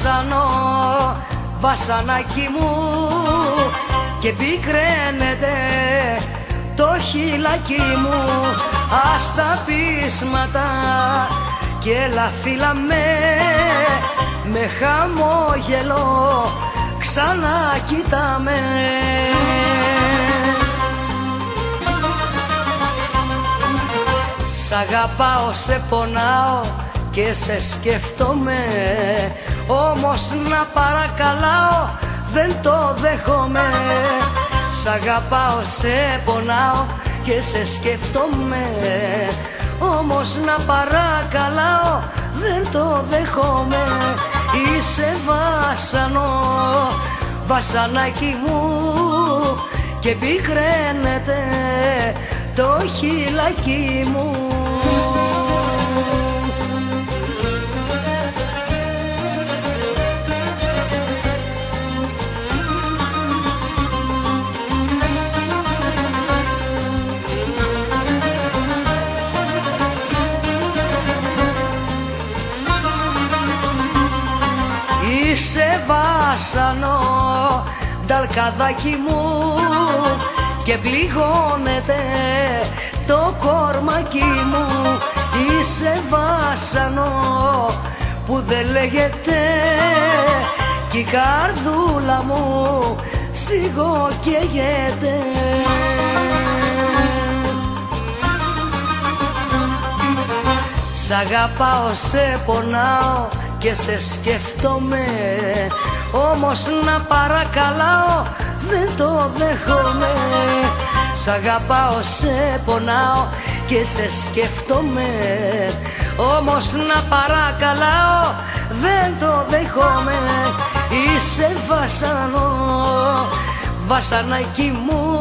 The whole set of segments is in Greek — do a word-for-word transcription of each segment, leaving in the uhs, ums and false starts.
βάσανο, βασανάκι μου, και πικραίνεται το χειλάκι μου. Ας τα πείσματα και έλα φίλα με, με χαμόγελο ξανακοίταμε. Σ' αγαπάω, σε πονάω και σε σκέφτομαι, όμως να παρακαλάω δεν το δέχομαι. Σ' αγαπάω, σε πονάω και σε σκέφτομαι, όμως να παρακαλάω δεν το δέχομαι. Είσαι βάσανο, βασανάκι μου, και πικραίνεται το χειλάκι μου. Είσαι βάσανο, νταλκαδάκι μου, και πληγώνεται το κορμάκι μου. Είσαι βάσανο που δεν λέγεται, κι η καρδούλα μου σιγοκαίγεται. Σ' αγαπάω, σε πονάω και σε σκέφτομαι, όμως να παρακαλάω δεν το δέχομαι. Σ' αγαπάω, σε πονάω και σε σκέφτομαι, όμως να παρακαλάω δεν το δέχομαι. Είσαι βάσανο, βασανάκι μου,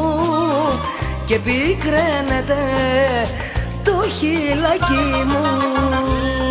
και πικραίνεται το χειλάκι μου.